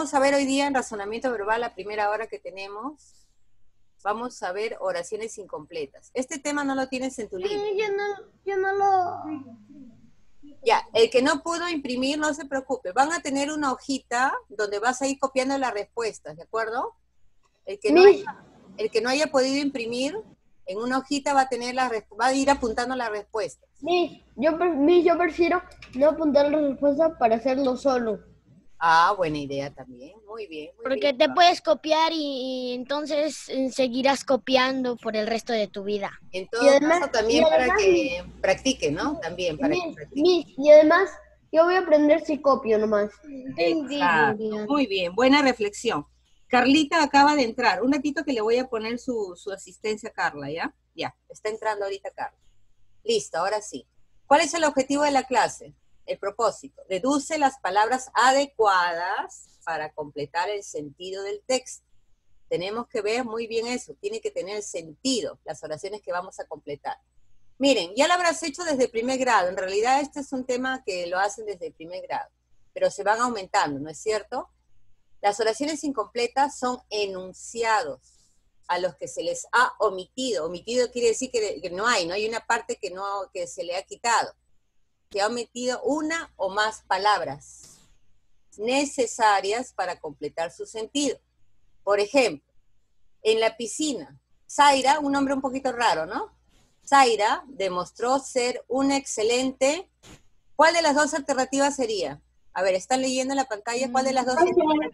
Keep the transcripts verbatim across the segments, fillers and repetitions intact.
vamos a ver hoy día en razonamiento verbal, la primera hora que tenemos, vamos a ver oraciones incompletas. Este tema no lo tienes en tu libro. Sí, yo no, yo no lo... Ya, el que no pudo imprimir, no se preocupe. Van a tener una hojita donde vas a ir copiando las respuestas, ¿de acuerdo? El que no haya, el que no haya podido imprimir, en una hojita va a tener la, va a ir apuntando las respuestas. Miss, yo, Miss, yo prefiero no apuntar la respuesta para hacerlo solo. Ah, buena idea también. Muy bien. Muy Porque bien. te puedes copiar y, y entonces eh, seguirás copiando por el resto de tu vida. En todo Y además- caso, también y para además- que practique, ¿no? También para que Miss, practique. Miss, y además, yo voy a aprender si copio nomás. Exacto. Muy bien, buena reflexión. Carlita acaba de entrar. Un ratito que le voy a poner su, su asistencia a Carla, ¿ya? Ya, está entrando ahorita Carla. Listo, ahora sí. ¿Cuál es el objetivo de la clase? El propósito. Deduce las palabras adecuadas para completar el sentido del texto. Tenemos que ver muy bien eso. Tiene que tener sentido las oraciones que vamos a completar. Miren, ya lo habrás hecho desde primer grado. En realidad este es un tema que lo hacen desde primer grado, pero se van aumentando, ¿no es cierto? Las oraciones incompletas son enunciados a los que se les ha omitido. Omitido quiere decir que, que no hay, no hay una parte que, no, que se le ha quitado. Se ha omitido una o más palabras necesarias para completar su sentido. Por ejemplo, en la piscina, Zaira, un nombre un poquito raro, ¿no? Zaira demostró ser una excelente... ¿Cuál de las dos alternativas sería? A ver, ¿están leyendo en la pantalla? ¿Cuál de las dos alternativas?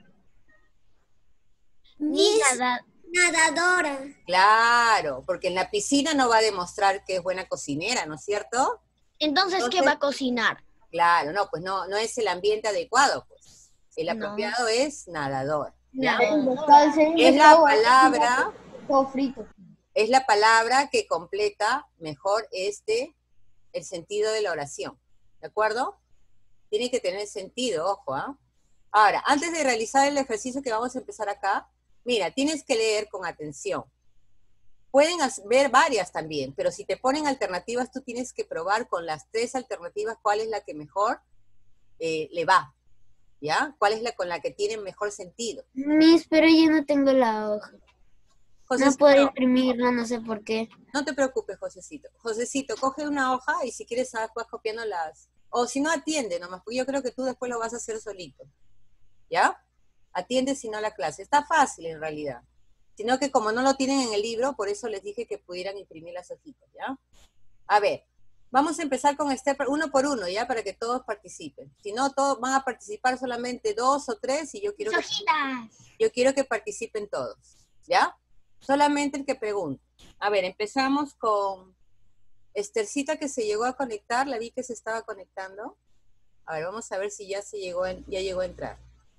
Miss Nada- nadadora. Claro, porque en la piscina no va a demostrar que es buena cocinera, ¿no es cierto? Entonces, ¿qué Entonces- va a cocinar? Claro, no, pues no, no es el ambiente adecuado, pues. El No. apropiado es nadador, ¿ya? Nadadora. Es la palabra, Todo frito. es la palabra que completa mejor este, el sentido de la oración, ¿de acuerdo? Tiene que tener sentido, ojo, ¿ah? Ahora, antes de realizar el ejercicio que vamos a empezar acá, mira, tienes que leer con atención. Pueden ver varias también, pero si te ponen alternativas, tú tienes que probar con las tres alternativas cuál es la que mejor eh, le va, ¿ya? ¿Cuál es la con la que tiene mejor sentido? Miss, pero yo no tengo la hoja. José, No puedo imprimirla, no sé por qué. no te preocupes, Josecito. Josecito, coge una hoja y si quieres sabes, vas copiando las... O si no, atiende nomás, porque yo creo que tú después lo vas a hacer solito, ¿ya? Atiende si no la clase. Está fácil en realidad. Sino que como no lo tienen en el libro, por eso les dije que pudieran imprimir las hojitas, ¿ya? A ver, vamos a empezar con este uno por uno, ¿ya? Para que todos participen. Si no, todos van a participar solamente dos o tres y yo quiero, que, Hojitas. yo quiero que participen todos, ¿ya? Solamente el que pregunte. A ver, empezamos con Estercita que se llegó a conectar, la vi que se estaba conectando. A ver, vamos a ver si ya se llegó, en, ya llegó a entrar.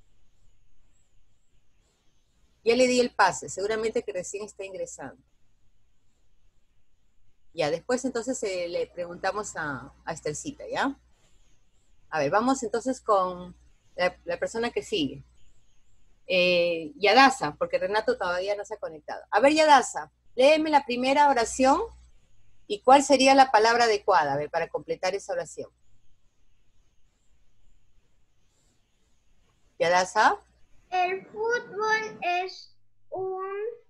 Ya le di el pase, seguramente que recién está ingresando. Ya, después entonces eh, le preguntamos a, a Estercita, ¿ya? A ver, vamos entonces con la, la persona que sigue. Eh, Yadasa, porque Renato todavía no se ha conectado. A ver, Yadasa, léeme la primera oración y cuál sería la palabra adecuada, a ver, para completar esa oración. Yadasa. El fútbol es un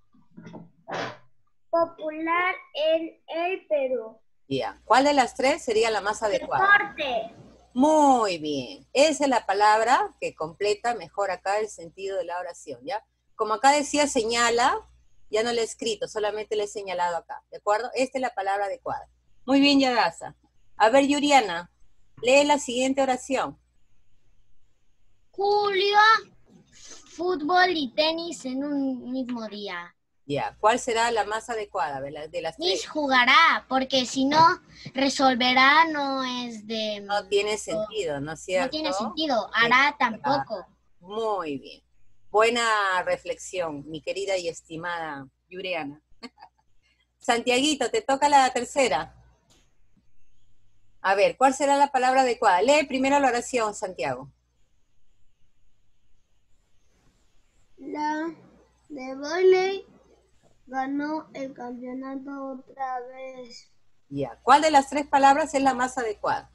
popular en el Perú. Ya, ¿cuál de las tres sería la más adecuada? Deporte. Muy bien, esa es la palabra que completa mejor acá el sentido de la oración, ¿ya? Como acá decía señala, ya no le he escrito, solamente le he señalado acá, ¿de acuerdo? Esta es la palabra adecuada. Muy bien, Yadasa. A ver, Yuriana, lee la siguiente oración. Julio, fútbol y tenis en un mismo día. Ya, ¿cuál será la más adecuada de las, de las tres? Miss jugará, porque si no, resolverá no es de... No tiene sentido, ¿no es cierto? No tiene sentido, hará tampoco. Muy bien. Buena reflexión, mi querida y estimada Yuriana. Santiaguito, te toca la tercera. A ver, ¿cuál será la palabra adecuada? Lee primero la oración, Santiago. La de vóley ganó el campeonato otra vez. Ya. ¿Cuál de las tres palabras es la más adecuada?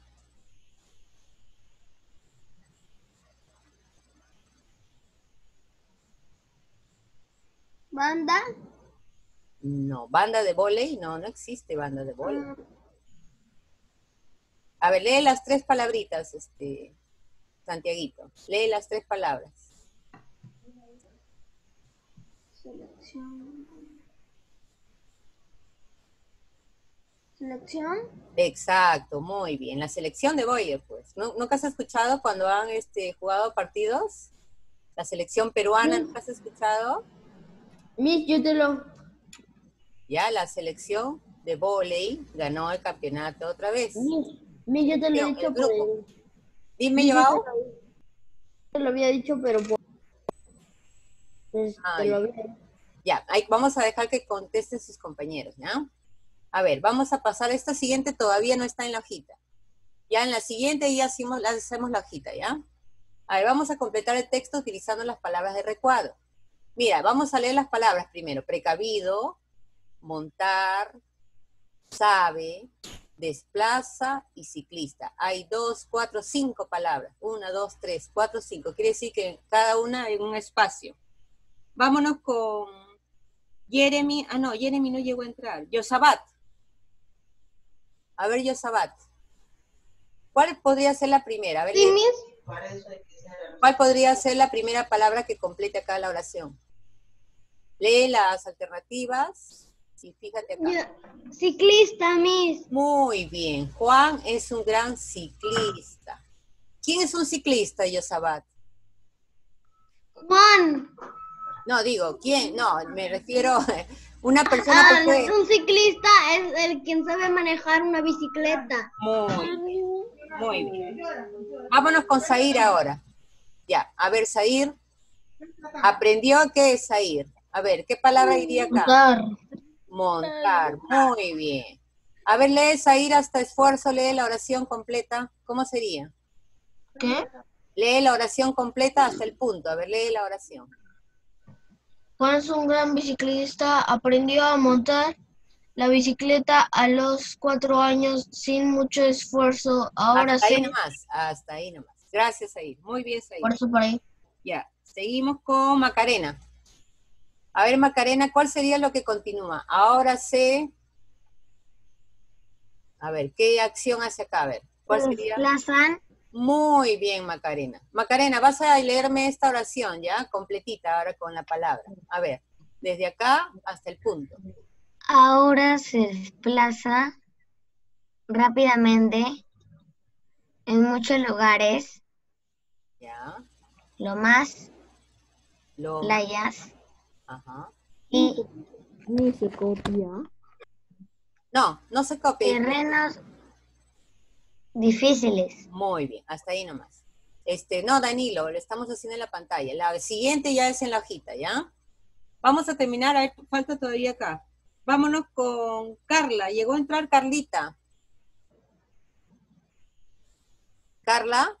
Banda. No, banda de vóley, no, no existe banda de vóley. A ver, lee las tres palabritas, este, Santiaguito. Lee las tres palabras. Selección. Selección. Exacto, muy bien. La selección de vóley, pues. ¿Nu- ¿Nunca has escuchado cuando han este, jugado partidos? La selección peruana, Sí. ¿nunca has escuchado? Miss, yo te lo... Ya, la selección de vóley ganó el campeonato otra vez. Miss, Miss, yo te lo he El dicho por grupo. el... Dime, Miss, yo Joao. te lo- te lo había dicho, pero por... Pues, te Ay. lo había dicho. Ya, ahí vamos a dejar que contesten sus compañeros, ¿ya? A ver, vamos a pasar, esta siguiente todavía no está en la hojita. Ya en la siguiente ya hacemos, la- hacemos la hojita, ¿ya? A ver, vamos a completar el texto utilizando las palabras de recuadro. Mira, vamos a leer las palabras primero. Precavido, montar, sabe, desplaza y ciclista. Hay dos, cuatro, cinco palabras. Una, dos, tres, cuatro, cinco. Quiere decir que cada una en un espacio. Vámonos con Jeremy. Ah, no, Jeremy no llegó a entrar. Yosabat. A ver, Yosabat. ¿Cuál podría ser la primera? A ver, Sí, lee- Miss. ¿cuál podría ser la primera palabra que complete acá la oración? Lee las alternativas y fíjate acá. Yo- Ciclista, Miss. Muy bien. Juan es un gran ciclista. ¿Quién es un ciclista, Yosabat? Juan. No, digo, ¿quién? No, me refiero a una persona Ah, que puede... un ciclista es el quien sabe manejar una bicicleta. Muy bien, muy bien. Vámonos con Zair ahora. Ya, a ver, Zair. ¿Aprendió qué es Zair? A ver, ¿qué palabra iría acá? Montar. Montar, muy bien. A ver, lee Zair hasta esfuerzo, lee la oración completa. ¿Cómo sería? ¿Qué? Lee la oración completa hasta el punto. A ver, lee la oración. Juan es un gran biciclista, aprendió a montar la bicicleta a los cuatro años sin mucho esfuerzo. Ahora Hasta ahí sí, nomás, hasta ahí nomás. Gracias, Zair. Muy bien, Zair. por eso por ahí. Ya, seguimos con Macarena. A ver, Macarena, ¿cuál sería lo que continúa? Ahora sé... A ver, ¿qué acción hace acá? A ver, ¿cuál sería? Desplazan. Muy bien, Macarena. Macarena, vas a leerme esta oración, ¿ya? Completita, ahora con la palabra. A ver, desde acá hasta el punto. Ahora se desplaza rápidamente en muchos lugares, ¿Ya? lo más, Lo... playas Ajá. y Ni se copia. No, no se copie. terrenos difíciles. Muy bien, hasta ahí nomás. Este, no, Danilo, lo estamos haciendo en la pantalla. La siguiente ya es en la hojita, ¿ya? Vamos a terminar, a ver, falta todavía acá. Vámonos con Carla. Llegó a entrar Carlita. Carla.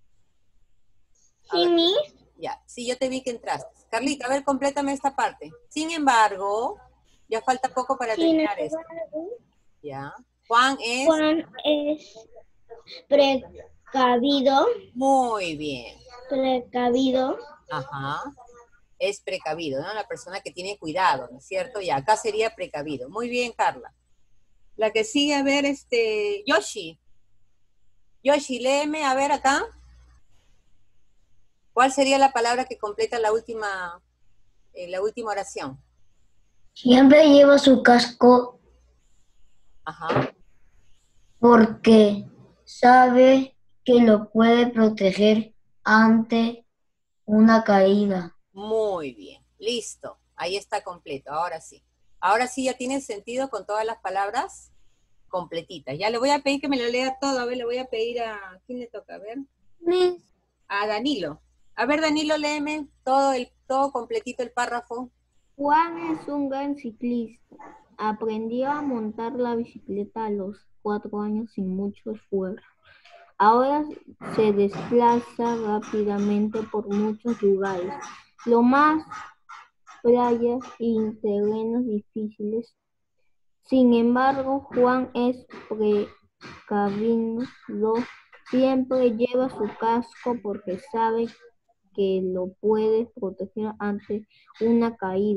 A Sí, ver, Miss. ya, sí, yo te vi que entraste. Carlita, a ver, complétame esta parte. Sin embargo, ya falta poco para Sin terminar esto. Ya. Juan es Juan es precavido. muy bien. Precavido. Ajá. Es precavido, ¿no? La persona que tiene cuidado, ¿no es cierto? Y acá sería precavido. Muy bien, Carla. La que sigue, a ver, este, Yoshi. Yoshi, léeme, a ver acá. ¿Cuál sería la palabra que completa la última, eh, la última oración? Siempre lleva su casco Ajá. porque sabe que lo puede proteger ante una caída. Muy bien. Listo. Ahí está completo. Ahora sí. Ahora sí ya tiene sentido con todas las palabras completitas. Ya le voy a pedir que me lo lea todo. A ver, le voy a pedir a... ¿Quién le toca? A ver. Miss. A Danilo. A ver, Danilo, léeme todo, el, todo completito el párrafo. Juan es un gran ciclista. Aprendió a montar la bicicleta a los cuatro años sin mucho esfuerzo. Ahora se desplaza rápidamente por muchos lugares, lo más playas y terrenos difíciles. Sin embargo, Juan es precavido, siempre lleva su casco porque sabe que lo puede proteger ante una caída.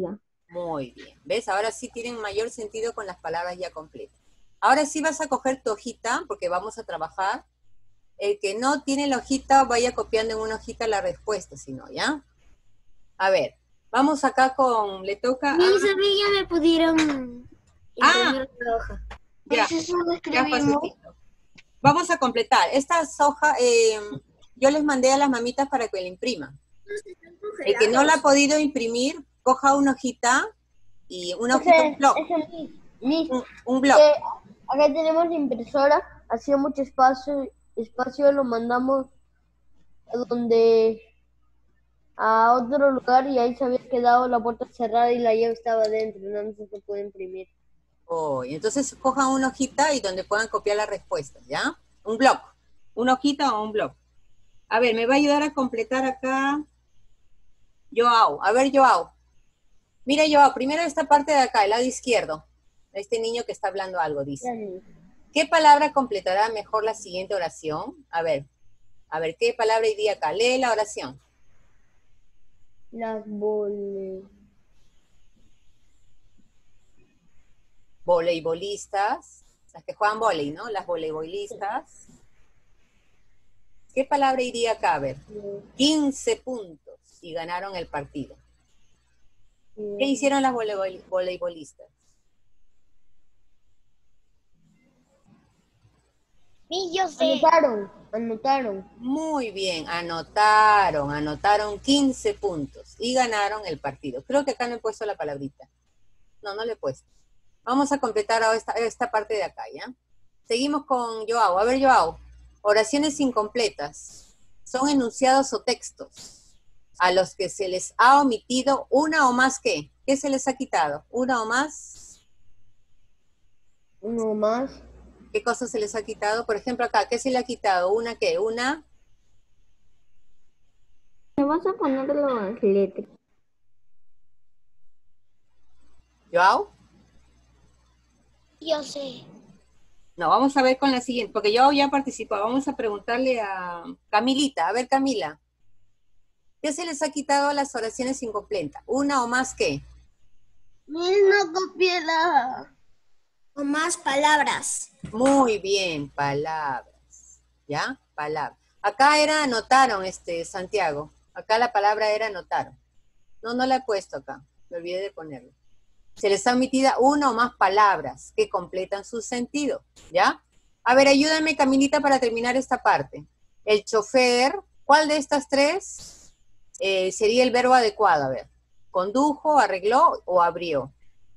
Muy bien. ¿Ves? Ahora sí tienen mayor sentido con las palabras ya completas. Ahora sí vas a coger tu hojita, porque vamos a trabajar. El que no tiene la hojita, vaya copiando en una hojita la respuesta, si no, ¿ya? A ver, vamos acá con, le toca a... Mis amigas me pudieron Ah, imprimir la hoja. ya, Pues eso lo ya, escribimos. Josecito. Vamos a completar. Estas hojas, eh, yo les mandé a las mamitas para que la impriman. El que no la ha podido imprimir, coja una hojita y una hojita, un blog. Miss, Un, un blog. que acá tenemos la impresora, hacía mucho espacio, espacio lo mandamos a donde a otro lugar y ahí se había quedado la puerta cerrada y la llave estaba dentro, no, no se puede imprimir. Oh, y entonces cojan una hojita y donde puedan copiar las respuestas, ¿ya? Un blog. Una hojita o un blog. A ver, me va a ayudar a completar acá Joao. A ver, Joao. Mira, Joao, primero esta parte de acá, el lado izquierdo. Este niño que está hablando algo, dice. ¿Qué palabra completará mejor la siguiente oración? A ver, a ver, ¿qué palabra iría acá? Lee la oración. Las bolas. Voleibolistas, las que juegan volei, ¿no? Las voleibolistas. ¿Qué palabra iría acá? A ver, quince puntos y ganaron el partido. ¿Qué hicieron las voleibol- voleibolistas? Y yo sé. Anotaron, anotaron. Muy bien, anotaron, anotaron quince puntos y ganaron el partido. Creo que acá no he puesto la palabrita. No, no le he puesto. Vamos a completar ahora esta, esta parte de acá, ¿ya? Seguimos con Joao. A ver, Joao. Oraciones incompletas. Son enunciados o textos a los que se les ha omitido una o más ¿qué? ¿Qué se les ha quitado? ¿Una o más? Uno más. ¿Qué cosa se les ha quitado? Por ejemplo, acá, ¿qué se le ha quitado? ¿Una qué? ¿Una? Me vas a poner las letras. ¿Joao? Yo sé. No, vamos a ver con la siguiente, porque yo ya participó. Vamos a preguntarle a Camilita. A ver, Camila. ¿Qué se les ha quitado a las oraciones incompletas? ¿Una o más qué? Miss, no copié la... O más palabras. Muy bien, palabras. ¿Ya? Palabras. Acá era anotaron, este, Santiago. Acá la palabra era anotaron. No, no la he puesto acá. Me olvidé de ponerlo. Se les ha omitido una o más palabras que completan su sentido, ¿ya? A ver, ayúdame, Camilita, para terminar esta parte. El chofer, ¿cuál de estas tres eh, sería el verbo adecuado? A ver, condujo, arregló o abrió.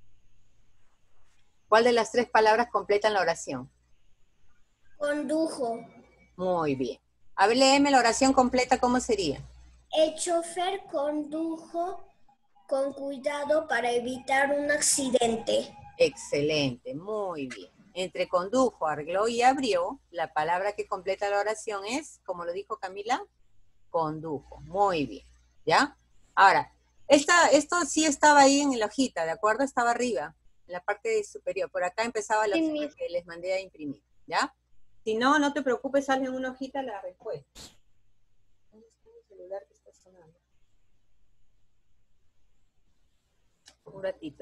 ¿Cuál de las tres palabras completan la oración? Condujo. Muy bien. A ver, léeme la oración completa, ¿cómo sería? El chofer condujo con cuidado para evitar un accidente. Excelente, muy bien. Entre condujo, arregló y abrió, la palabra que completa la oración es, como lo dijo Camila, condujo. Muy bien, ¿ya? Ahora, esta, esto sí estaba ahí en la hojita, ¿de acuerdo? Estaba arriba, en la parte superior. Por acá empezaba la hojita que les mandé a imprimir, ¿ya? Si no, no te preocupes, sale en una hojita la respuesta. ¿Dónde está el celular que está sonando? Un ratito.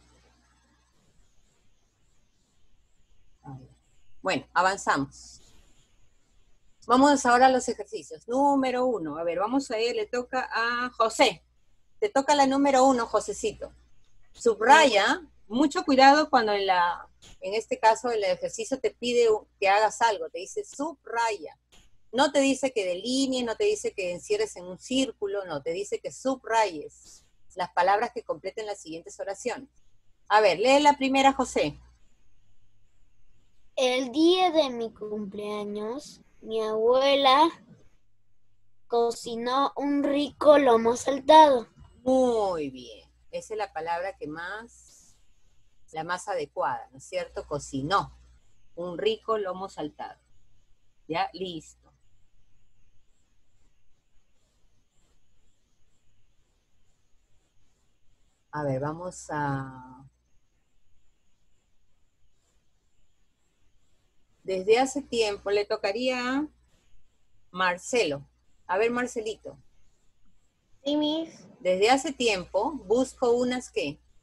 Bueno, avanzamos. Vamos ahora a los ejercicios. Número uno. A ver, vamos a ir, le toca a José. Te toca la número uno, Josecito. Subraya, mucho cuidado cuando en la, en este caso el ejercicio te pide que hagas algo, te dice subraya. No te dice que delinees, no te dice que encierres en un círculo, no, te dice que subrayes las palabras que completen las siguientes oraciones. A ver, lee la primera, José. El día de mi cumpleaños, mi abuela cocinó un rico lomo saltado. Muy bien. Esa es la palabra que más, la más adecuada, ¿no es cierto? Cocinó un rico lomo saltado. Ya, listo. A ver, vamos a... Desde hace tiempo le tocaría a Marcelo. A ver, Marcelito. Sí, Miss. Desde hace tiempo busco unas, ¿qué?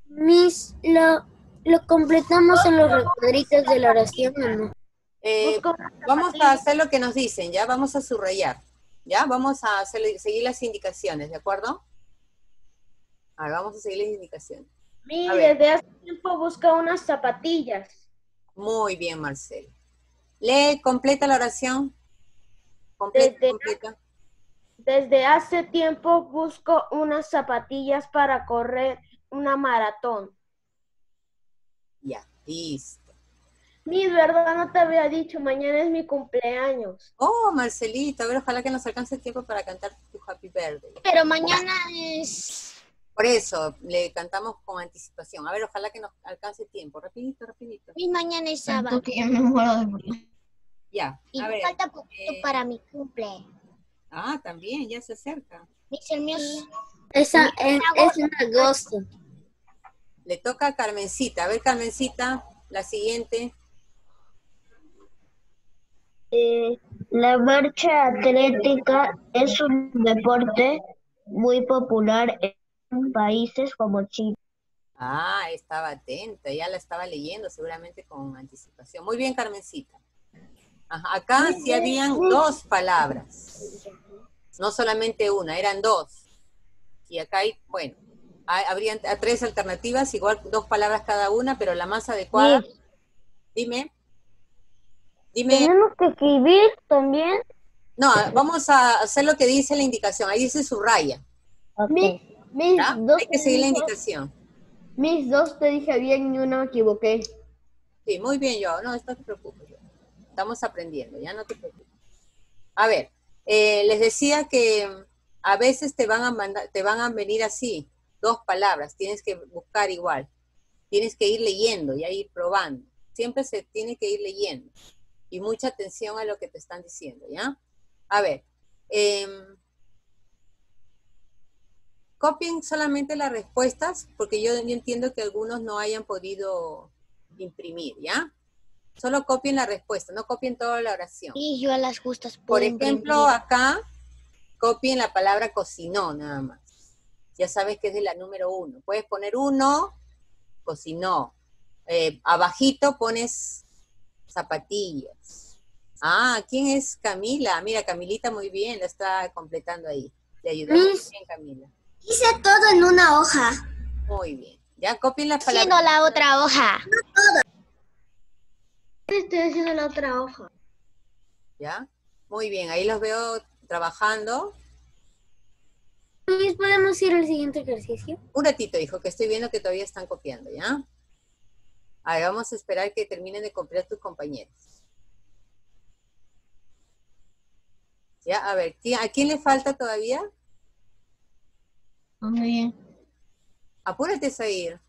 Miss, lo, lo completamos en los recuadritos de la oración, ¿o no? Eh, vamos a hacer lo que nos dicen, ¿ya? Vamos a subrayar, ¿ya? Vamos a hacer, seguir las indicaciones, ¿de acuerdo? A ver, vamos a seguir las indicaciones. Mi, desde hace tiempo busca unas zapatillas. Muy bien, Marcelo. Lee, completa la oración. Completa, Desde, completa. desde hace tiempo busco unas zapatillas para correr una maratón. Ya, listo. Mi, verdad, no te había dicho, mañana es mi cumpleaños. Oh, Marcelito, a ver, ojalá que nos alcance el tiempo para cantar tu Happy Birthday. Pero mañana es... Por eso, le cantamos con anticipación. A ver, ojalá que nos alcance el tiempo. Rapidito, rapidito. Mi mañana es sábado. Ya, Y a ver. falta poquito eh, para mi cumple. Ah, también, ya se acerca. Dice el mío es... Esa es, es en agosto. Le toca a Carmencita. A ver, Carmencita, la siguiente. Eh, la marcha atlética es un deporte muy popular en países como Chile. Ah, estaba atenta, ya la estaba leyendo seguramente con anticipación. Muy bien, Carmencita. Ajá, acá sí habían dos palabras, no solamente una, eran dos. Y acá hay, bueno, hay, habrían a tres alternativas, igual dos palabras cada una, pero la más adecuada. Sí. Dime. Dime. Tenemos que escribir también. No, vamos a hacer lo que dice la indicación. Ahí dice subraya. Mis, mis ¿Ya? dos Hay que seguir la te dije- indicación. mis dos te dije bien y una me equivoqué. Sí, muy bien, yo. No, no te preocupes. Yo. Estamos aprendiendo, ya no te preocupes. A ver, eh, les decía que a veces te van a mandar, te van a venir así, dos palabras, tienes que buscar igual. Tienes que ir leyendo y ir probando. Siempre se tiene que ir leyendo. Y mucha atención a lo que te están diciendo, ¿ya? A ver, eh, copien solamente las respuestas, porque yo, yo entiendo que algunos no hayan podido imprimir, ¿ya? Solo copien la respuesta, no copien toda la oración. Y yo a las justas puedo Por ejemplo, imprimir. acá, copien la palabra cocinó, nada más. Ya sabes que es de la número uno. Puedes poner uno, cocinó. Eh, abajito pones zapatillas. Ah, ¿quién es Camila? Mira, Camilita muy bien, la está completando ahí. Le ayudó muy Miss. bien, Camila. Hice todo en una hoja. Muy bien. Ya copien las Haciendo palabras. la otra hoja. Estoy haciendo la otra hoja. ¿Ya? Muy bien, ahí los veo trabajando. Miss, ¿podemos ir al siguiente ejercicio? Un ratito, hijo, que estoy viendo que todavía están copiando, ¿ya? A ver, vamos a esperar que terminen de copiar tus compañeros. ¿Ya? A ver, ¿quién- ¿a quién le falta todavía? Muy bien. Apúrate, Zair.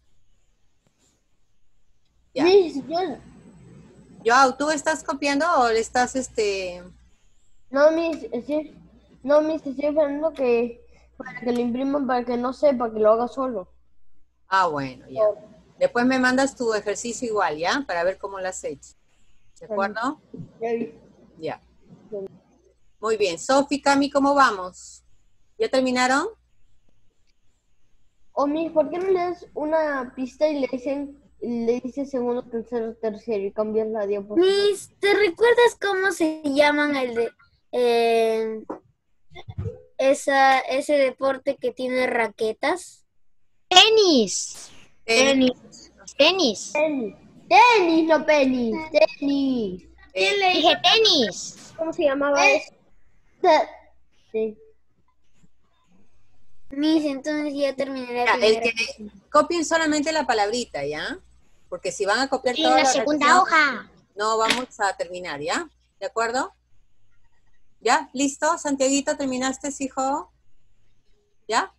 Ya. Mis, yo, Joao, ¿tú estás copiando o le estás, este... no, mis, sí, no, mis, estoy esperando que, para que lo impriman, para que no sepa, que lo haga solo. Ah, bueno, ya. Después me mandas tu ejercicio igual, ¿ya? Para ver cómo lo has hecho. ¿De acuerdo? Ya vi. Ya. Muy bien. Sofi, Cami, ¿cómo vamos? ¿Ya terminaron? O mis, ¿por qué no le das una pista y le dicen, le dices segundo, tercero, tercero y cambias la diapositiva? Miss, ¿te recuerdas cómo se llaman el de eh, esa, ese deporte que tiene raquetas? Tenis. Tenis. Tenis. Tenis, tenis, no penis, tenis. Eh, Dije tenis. ¿Cómo se llamaba eso? Sí. Miss, entonces ya terminé la ya, el primera. que copien solamente la palabrita, ¿ya? Porque si van a copiar Y toda la la segunda oración, hoja. no vamos a terminar, ¿ya? ¿De acuerdo? ¿Ya? ¿Listo? Santiaguito, ¿terminaste, hijo? ¿Ya?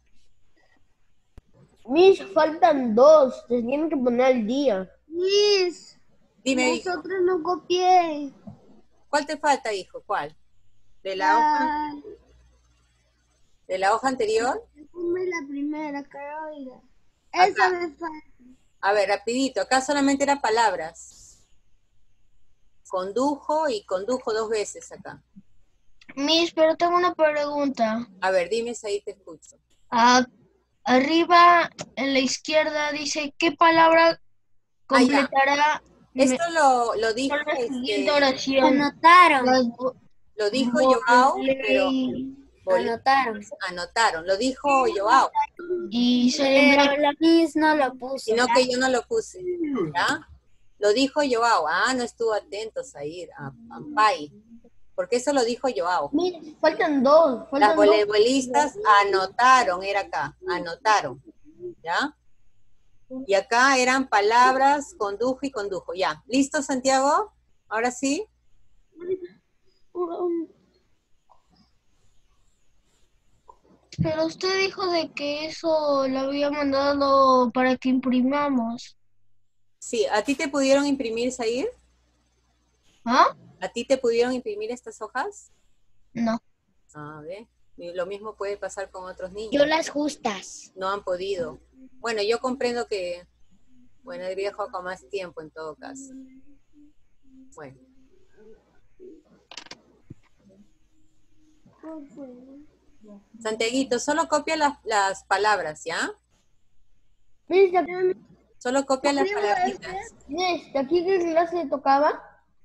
Mis, faltan dos, te tienen que poner al día. Miss, Dime, hijo. nosotros no copié. ¿Cuál te falta, hijo? ¿Cuál? ¿De la hoja, Ah, de la hoja anterior? ponme la primera, Carolina. Acá. Esa me falta. A ver, rapidito. Acá solamente eran palabras. Condujo y condujo dos veces acá. Miss, pero tengo una pregunta. A ver, dime si ahí te escucho. Ah, arriba en la izquierda dice, ¿qué palabra completará Esto lo, lo dijo, la siguiente este, oración? Anotaron. Las- lo dijo Joao, pero voley- Boli- Anotaron. anotaron, lo dijo Joao, Y sale en Pero blanco. la Miss no lo puso. sino que yo no lo puse, ¿ya? Lo dijo Joao, ah, no estuvo atento, Zair, a Ampay, porque eso lo dijo Joao. Mira, faltan dos. Las Faltan dos. voleibolistas anotaron, era acá, anotaron, ¿ya? Y acá eran palabras, condujo y condujo, ya. ¿Listo, Santiago? ¿Ahora sí? Pero usted dijo de que eso lo había mandado para que imprimamos. Sí, ¿a ti te pudieron imprimir, Zair? ¿Ah? ¿A ti te pudieron imprimir estas hojas? No. A ver, lo mismo puede pasar con otros niños. Yo las justas. No han podido. Bueno, yo comprendo que, bueno, el viejo con más tiempo en todo caso. Bueno. Santiaguito, solo copia las, las palabras, ¿ya? Miss, ¿de Solo copia las palabritas. Miss, ¿de aquí qué clase tocaba?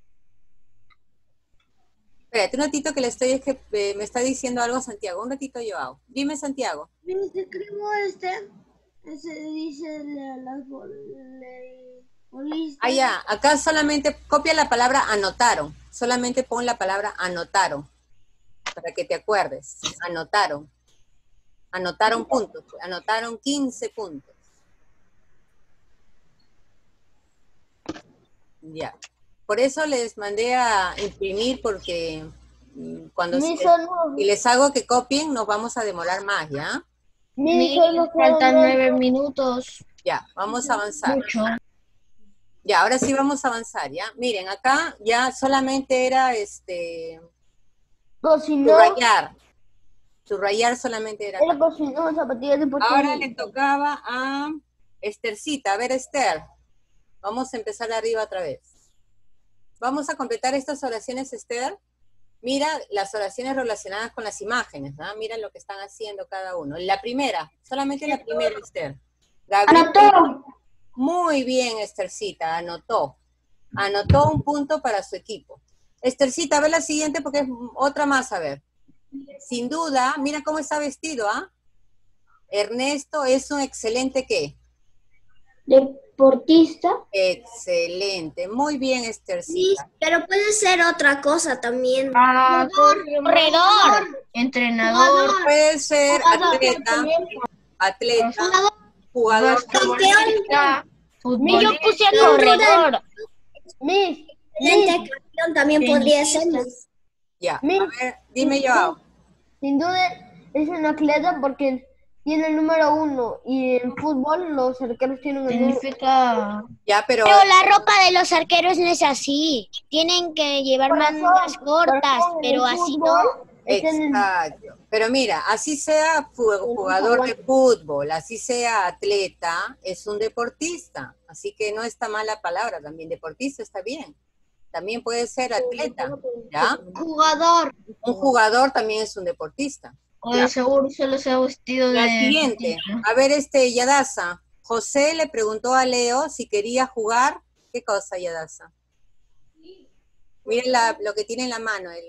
Espérate un ratito que le estoy, es que eh, me está diciendo algo Santiago. Un ratito, Joao. Dime, Santiago. Miss, escribo este. Ese dice la- las voleibolistas. Ah, ya. Acá solamente copia la palabra anotaron. Solamente pon la palabra anotaron. Para que te acuerdes. Anotaron. Anotaron puntos. Anotaron quince puntos. Ya. Por eso les mandé a imprimir porque mm, cuando Miss, si, solo, si les hago que copien nos vamos a demorar más, ¿ya? Miss, solo Faltan quedan nueve minutos. Ya, vamos a avanzar. Mucho. Ya, ahora sí vamos a avanzar, ¿ya? Miren, acá ya solamente era este cocinó. subrayar. Subrayar solamente era. Era cocinó zapatillas deportivas. Ahora le tocaba a Esthercita. A ver, Esther. Vamos a empezar arriba otra vez. Vamos a completar estas oraciones, Esther. Mira las oraciones relacionadas con las imágenes, ¿no? Mira lo que están haciendo cada uno. La primera, solamente la primera, Esther. Gabriel, Anotó. muy bien, Esthercita, anotó. Anotó un punto para su equipo. Esthercita, ve la siguiente porque es otra más, a ver. Sin duda, mira cómo está vestido, ¿ah? Ernesto es un excelente, ¿qué? Deportista. Excelente, muy bien, Sí, Esthercita. pero puede ser otra cosa también. Ah, Corredor. entrenador. Puede ser atleta, atleta, jugador. Basquetbolista, Y yo puse futbolista, corredor. Miss, Excelente campeón también podría ser. tenisista. Ya, a Miss, ver, dime yo. sin duda es un atleta porque tiene el número uno y en fútbol los arqueros tienen el número. Significa Ya, pero Pero la ropa de los arqueros no es así. Tienen que llevar mangas cortas, pero así no. exacto. Pero mira, así sea fu- jugador de fútbol, así sea atleta, es un deportista. Así que no está mal la palabra también. Deportista está bien. También puede ser atleta, ¿ya? Jugador. Un jugador también es un deportista. o de seguro solo se ha vestido de... La siguiente. A ver, este, Yadasa. José le preguntó a Leo si quería jugar. ¿Qué cosa, Yadasa? Miren la- lo que tiene en la mano. El...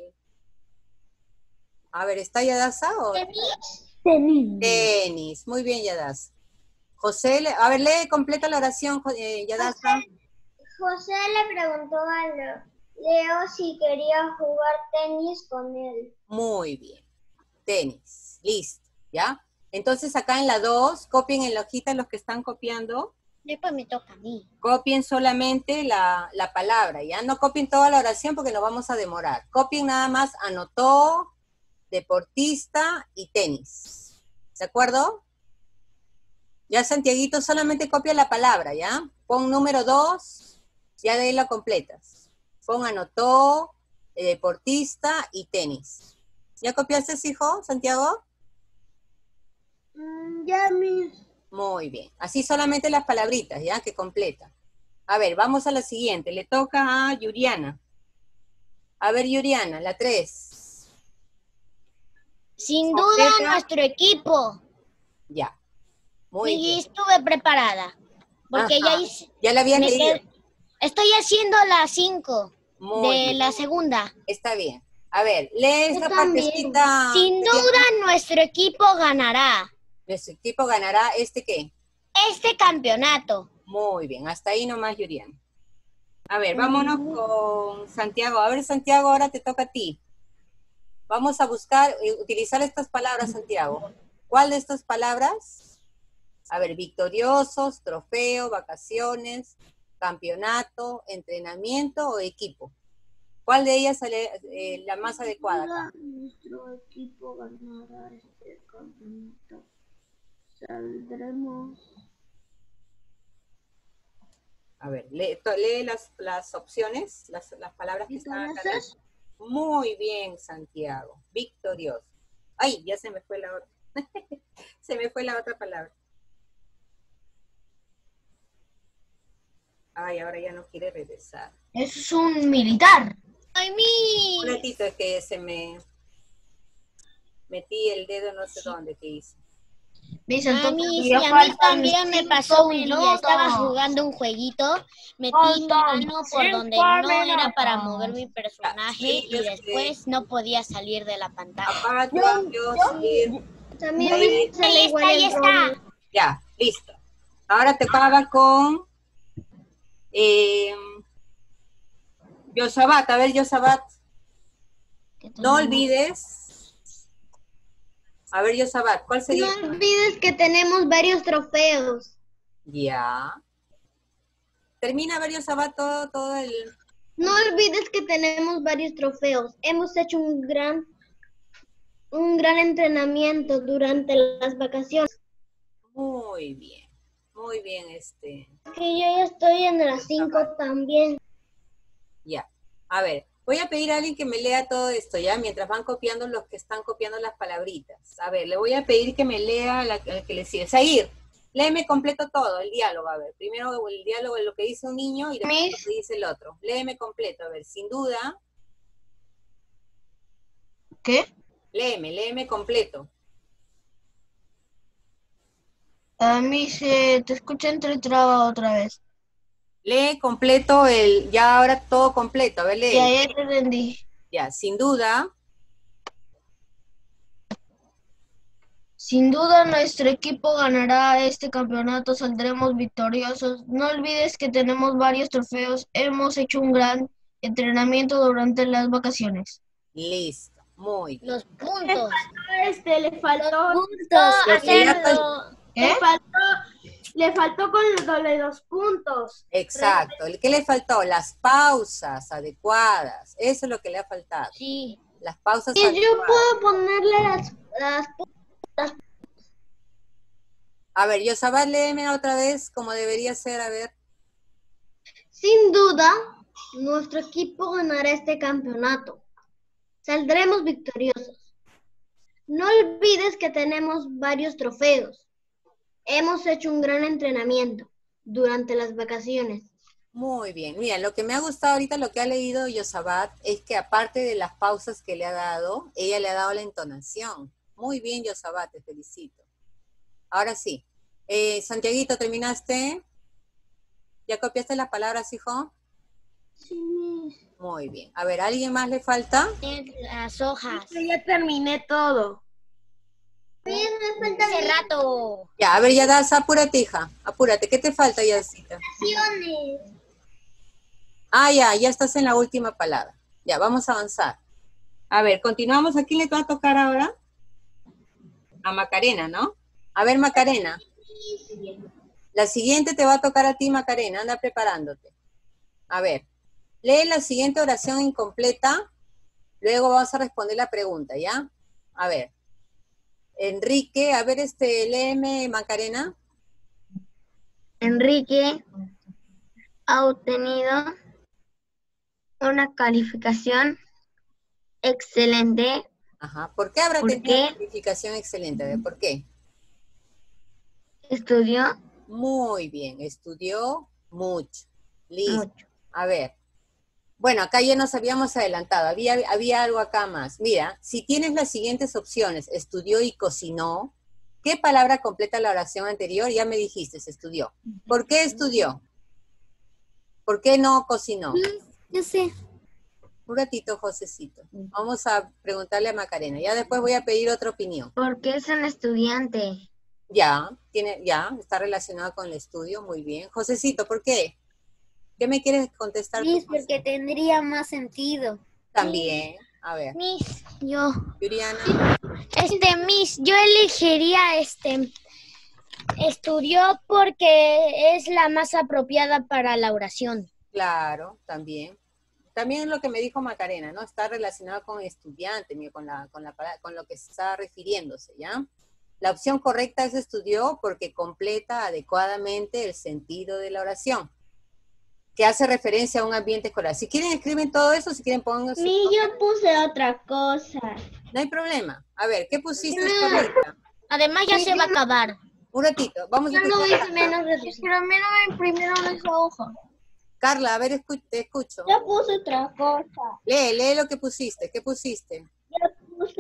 A ver, ¿está Yadasa o...? Tenis. Tenis. Muy bien, Yadasa. José, le... a ver, lee, completa la oración, Jo- eh, Yadasa. José le preguntó a Leo, Leo si quería jugar tenis con él. Muy bien. Tenis. Listo, ¿ya? Entonces acá en la dos, copien en la hojita los que están copiando. Después me toca a mí. Copien solamente la, la palabra, ¿ya? No copien toda la oración porque nos vamos a demorar. Copien nada más anotó, deportista y tenis. ¿De acuerdo? Ya, Santiaguito, solamente copia la palabra, ¿ya? Pon número dos, ya de ahí la completas. Pon anotó, eh, deportista y tenis. ¿Ya copiaste, hijo, Santiago? Mm, ya, mis. Muy bien. Así solamente las palabritas, ¿ya? Que completa. A ver, vamos a la siguiente. Le toca a Yuriana. A ver, Yuriana, la tres. Sin Completa. duda nuestro equipo. Ya. Muy Y bien. estuve preparada. Porque Ajá. ya hice... Ya la habías me leído. qued- Estoy haciendo la cinco Muy de bien. la segunda. Está bien. A ver, lee Yo esta también. partecita. Sin que llama- duda nuestro equipo ganará Nuestro equipo ganará este qué. este campeonato. Muy bien, hasta ahí nomás, Yurian. A ver, vámonos con Santiago. A ver, Santiago, ahora te toca a ti. Vamos a buscar, eh, utilizar estas palabras, Santiago. ¿Cuál de estas palabras? A ver, victoriosos, trofeo, vacaciones, campeonato, entrenamiento o equipo. ¿Cuál de ellas sale eh, la más adecuada acá? Nuestro equipo ganará este campeonato. Saldremos. A ver, lee, to- lee las, las opciones, las, las palabras que están acá. Muy bien, Santiago. Victorioso. Ay, ya se me fue la otra. Se me fue la otra palabra. Ay, ahora ya no quiere regresar. Eso es un militar. ¡Ay, mi! Un ratito es que se me metí el dedo no sé dónde que hice. ¿Ves? A Entonces, mí, sí, ya a mí faltan también me cinco pasó un día. minutos. Estaba jugando un jueguito, metí mi Faltan mano por cinco donde no era minutos. para mover mi personaje Sí, y es que- después no podía salir de la pantalla. Apaga tu audio, sí. También Ahí. me sale Ahí igual está, ahí el está. roble. Ya, listo. Ahora te paga con eh, Yosabat. A ver, Yosabat. No olvides. A ver, Yosabat, ¿cuál sería? No olvides que tenemos varios trofeos. Ya. Termina, a ver, Yosabat, todo, todo el... No olvides que tenemos varios trofeos. Hemos hecho un gran, un gran entrenamiento durante las vacaciones. Muy bien. Muy bien, este... Que yo ya estoy en las cinco también. Ya. A ver, voy a pedir a alguien que me lea todo esto, ¿ya? Mientras van copiando los que están copiando las palabritas. A ver, le voy a pedir que me lea la, el que le sigue. Zahir, léeme completo todo, el diálogo, a ver. Primero el diálogo de lo que dice un niño y después lo que dice el otro. Léeme completo, a ver, sin duda. ¿Qué? Léeme, léeme completo. A mí se te escucha entretrabado otra vez. Lee completo el, ya ahora todo completo, a ver, lee. Y ayer te entendí. Ya, sin duda. Sin duda nuestro equipo ganará este campeonato, saldremos victoriosos. No olvides que tenemos varios trofeos. Hemos hecho un gran entrenamiento durante las vacaciones. Listo, muy bien. Los puntos. Este, le faltó, Puntos, Lo que ya hacerlo. le ¿Eh? faltó, le faltó con lo de los puntos. Exacto. ¿Qué le faltó? Las pausas adecuadas. Eso es lo que le ha faltado. Sí. Las pausas Y yo adecuadas. puedo ponerle las, las A ver, Yosabat, léeme otra vez como debería ser, a ver. Sin duda, nuestro equipo ganará este campeonato. Saldremos victoriosos. No olvides que tenemos varios trofeos. Hemos hecho un gran entrenamiento durante las vacaciones. Muy bien. Mira, lo que me ha gustado ahorita, lo que ha leído Yosabat, es que aparte de las pausas que le ha dado, ella le ha dado la entonación. Muy bien, Yosabat, te felicito. Ahora sí. Eh, Santiaguito, ¿terminaste? ¿Ya copiaste las palabras, hijo? Sí. Muy bien. A ver, ¿a alguien más le falta? Las hojas. Yo ya terminé todo. Hace rato. Ya, a ver, ya das, apúrate, hija. Apúrate. ¿Qué te falta, Yacita? Ah, ya, ya estás en la última palabra. Ya, vamos a avanzar. A ver, continuamos. ¿A quién le va a tocar ahora? A Macarena, ¿no? A ver, Macarena. La siguiente te va a tocar a ti, Macarena. Anda preparándote. A ver, lee la siguiente oración incompleta. Luego vamos a responder la pregunta, ¿ya? A ver. Enrique, a ver, este, léeme, Macarena. Enrique ha obtenido una calificación excelente. Ajá. ¿Por qué habrá ¿Por tenido qué? una calificación excelente? A ver, ¿por qué? Estudió Muy bien, estudió mucho. Listo. mucho. A ver. Bueno, acá ya nos habíamos adelantado. Había, había algo acá más. Mira, si tienes las siguientes opciones, estudió y cocinó, ¿Qué palabra completa la oración anterior? Ya me dijiste, se estudió. ¿Por qué estudió? ¿Por qué no cocinó? Yo sé. Un ratito, Josecito. Vamos a preguntarle a Macarena. Ya después voy a pedir otra opinión. Porque es un estudiante. Ya, tiene, ya, está relacionado con el estudio, muy bien. Josecito, ¿por qué? ¿Qué me quieres contestar? Miss, tú, porque tendría más sentido. También, a ver. Miss, yo. Yuriana. Este, Miss, yo elegiría este. Estudió porque es la más apropiada para la oración. Claro, también. También lo que me dijo Macarena, ¿no? Está relacionado con estudiante, mira, con, la, con, la, con lo que se está refiriéndose, ¿ya? La opción correcta es estudió porque completa adecuadamente el sentido de la oración, que hace referencia a un ambiente escolar. Si quieren, escriben todo eso, si quieren, pongan su... Ni yo puse otra cosa. No hay problema. A ver, ¿qué pusiste correcta? Además ya se va a acabar. Un ratito, vamos a Yo no escuchar. hice menos de eso. Pero a mí no me imprimieron esa hoja. Carla, a ver, escu te escucho. Yo puse otra cosa. Lee, lee lo que pusiste. ¿Qué pusiste? Yo puse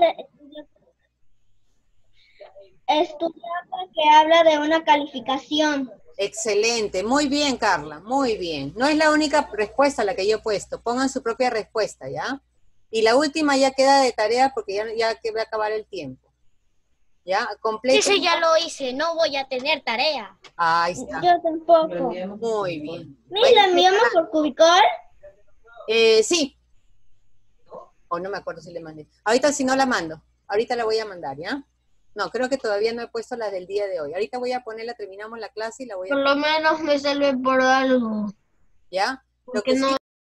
estudiar porque habla de una calificación. Excelente, muy bien, Carla, muy bien. No es la única respuesta la que yo he puesto. Pongan su propia respuesta, ¿ya? Y la última ya queda de tarea porque ya, ya que va a acabar el tiempo. ¿Ya? Completo. Ese ya lo hice, no voy a tener tarea. Ahí está. Yo tampoco. Muy bien. ¿Me la enviamos por Cubicol? Eh, sí. O no me acuerdo si le mandé. Ahorita si no la mando. Ahorita la voy a mandar, ¿ya? No, creo que todavía no he puesto la del día de hoy. Ahorita voy a ponerla, terminamos la clase y la voy a... Por lo menos me sirve por algo. ¿Ya? Lo Porque que no sí